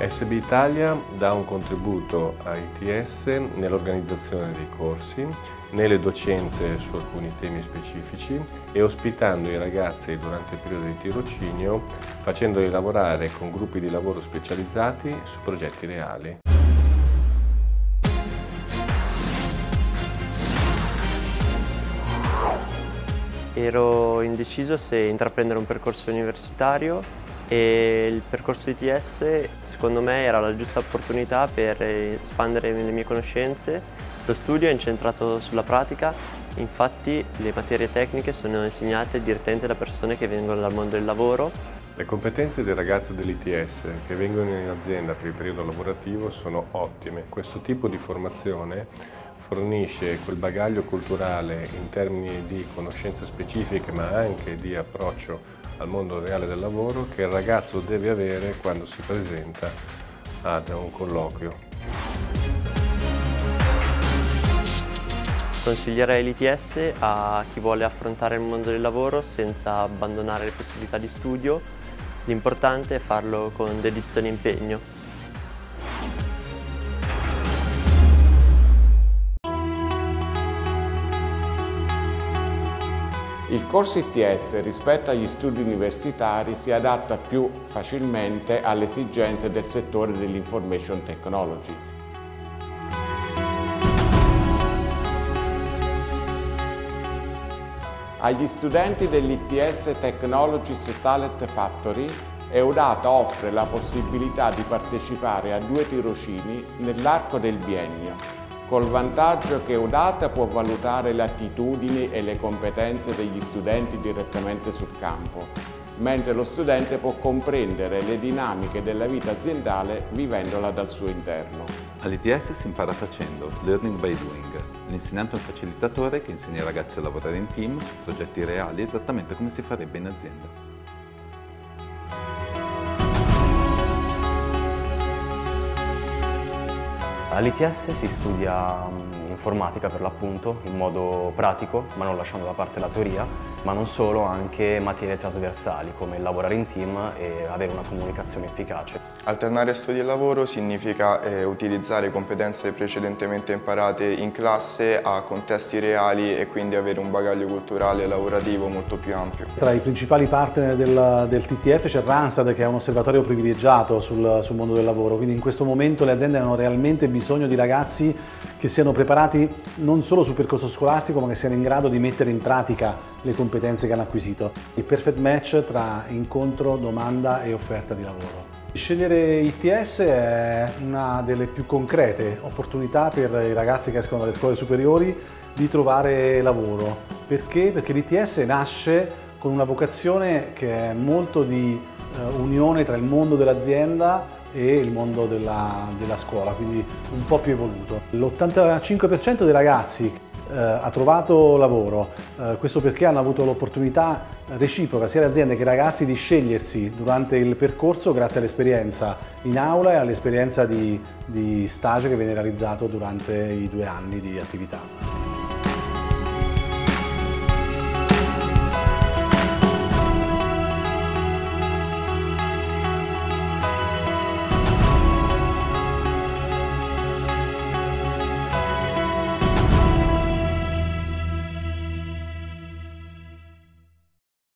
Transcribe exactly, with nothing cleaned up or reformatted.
S B Italia dà un contributo a I T S nell'organizzazione dei corsi, nelle docenze su alcuni temi specifici e ospitando i ragazzi durante il periodo di tirocinio, facendoli lavorare con gruppi di lavoro specializzati su progetti reali. Ero indeciso se intraprendere un percorso universitario e il percorso I T S secondo me era la giusta opportunità per espandere le mie conoscenze. Lo studio è incentrato sulla pratica, infatti le materie tecniche sono insegnate direttamente da persone che vengono dal mondo del lavoro. Le competenze dei ragazzi dell'I T S che vengono in azienda per il periodo lavorativo sono ottime. Questo tipo di formazione fornisce quel bagaglio culturale in termini di conoscenze specifiche ma anche di approccio al mondo reale del lavoro che il ragazzo deve avere quando si presenta ad un colloquio. Consiglierei l'I T S a chi vuole affrontare il mondo del lavoro senza abbandonare le possibilità di studio. L'importante è farlo con dedizione e impegno. Il corso I T S rispetto agli studi universitari si adatta più facilmente alle esigenze del settore dell'information technology. Agli studenti dell'I T S Technologies Talent Factory, EUDATA offre la possibilità di partecipare a due tirocini nell'arco del biennio, col vantaggio che EUDATA può valutare le attitudini e le competenze degli studenti direttamente sul campo, mentre lo studente può comprendere le dinamiche della vita aziendale vivendola dal suo interno. All'I T S si impara facendo, learning by doing. L'insegnante è un facilitatore che insegna ai ragazzi a lavorare in team su progetti reali esattamente come si farebbe in azienda. All'I T S si studia informatica per l'appunto, in modo pratico, ma non lasciando da parte la teoria, ma non solo, anche materie trasversali come lavorare in team e avere una comunicazione efficace. Alternare studio e lavoro significa eh, utilizzare competenze precedentemente imparate in classe a contesti reali e quindi avere un bagaglio culturale e lavorativo molto più ampio. Tra i principali partner del, del T T F c'è Randstad, che è un osservatorio privilegiato sul, sul mondo del lavoro, quindi in questo momento le aziende hanno realmente bisogno di ragazzi che siano preparati non solo sul percorso scolastico ma che siano in grado di mettere in pratica le competenze che hanno acquisito. Il perfect match tra incontro, domanda e offerta di lavoro. Scegliere I T S è una delle più concrete opportunità per i ragazzi che escono dalle scuole superiori di trovare lavoro. Perché? Perché l'I T S nasce con una vocazione che è molto di eh, unione tra il mondo dell'azienda e il mondo della, della scuola, quindi un po' più evoluto. L'ottantacinque per cento dei ragazzi eh, ha trovato lavoro, eh, questo perché hanno avuto l'opportunità reciproca sia le aziende che i ragazzi di scegliersi durante il percorso grazie all'esperienza in aula e all'esperienza di, di stage che viene realizzato durante i due anni di attività.